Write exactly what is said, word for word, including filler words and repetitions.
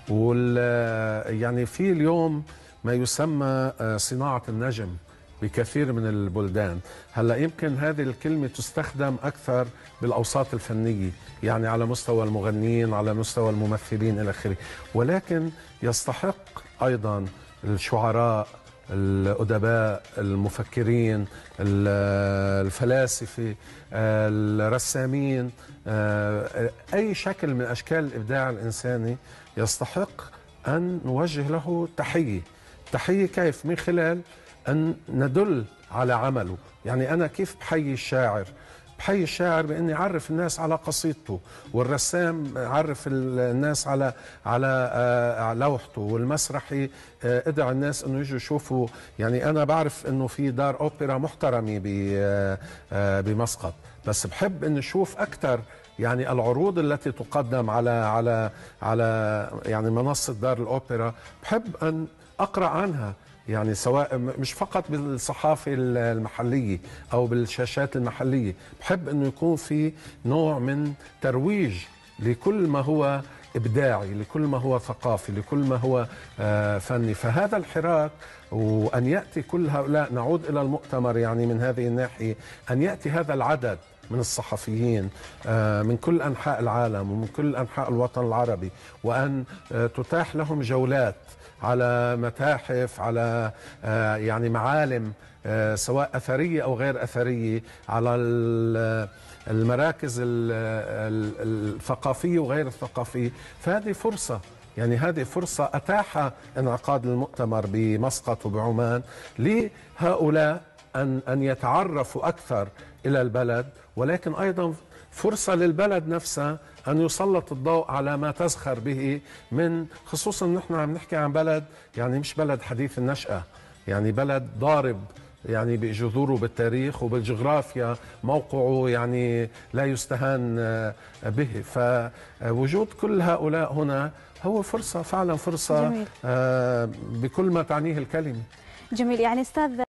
وال يعني في اليوم ما يسمى صناعة النجم بكثير من البلدان. هلا يمكن هذه الكلمة تستخدم أكثر بالأوساط الفنية، يعني على مستوى المغنيين، على مستوى الممثلين إلى آخره، ولكن يستحق أيضا الشعراء، الأدباء، المفكرين، الفلاسفة، الرسامين، أي شكل من أشكال الإبداع الإنساني يستحق أن نوجه له تحية. تحية كيف؟ من خلال أن ندل على عمله. يعني أنا كيف بحيي الشاعر؟ بحيي الشاعر بإني أعرف الناس على قصيدته، والرسام أعرف الناس على على لوحته، والمسرحي أدعى الناس إنه يجوا يشوفوا. يعني أنا بعرف إنه في دار أوبرا محترمة بمسقط، بس بحب إني أشوف أكثر يعني العروض التي تقدم على على على يعني منصة دار الأوبرا، بحب أن أقرأ عنها. يعني سواء مش فقط بالصحافة المحلية أو بالشاشات المحلية، بحب أنه يكون في نوع من ترويج لكل ما هو إبداعي، لكل ما هو ثقافي، لكل ما هو فني. فهذا الحراك، وأن يأتي كل هؤلاء، نعود إلى المؤتمر يعني من هذه الناحية، أن يأتي هذا العدد من الصحفيين من كل أنحاء العالم ومن كل أنحاء الوطن العربي، وأن تتاح لهم جولات على متاحف، على يعني معالم سواء أثرية أو غير أثرية، على المراكز الثقافية وغير الثقافية. فهذه فرصة، يعني هذه فرصة أتاح انعقاد المؤتمر بمسقط وبعمان لهؤلاء أن أن يتعرفوا أكثر إلى البلد، ولكن أيضا فرصة للبلد نفسها أن يسلط الضوء على ما تزخر به، من خصوصا نحن عم نحكي عن بلد يعني مش بلد حديث النشأة، يعني بلد ضارب يعني بجذوره بالتاريخ وبالجغرافيا، موقعه يعني لا يستهان به. فوجود كل هؤلاء هنا هو فرصة، فعلا فرصة. جميل. بكل ما تعنيه الكلمة. جميل. يعني أستاذ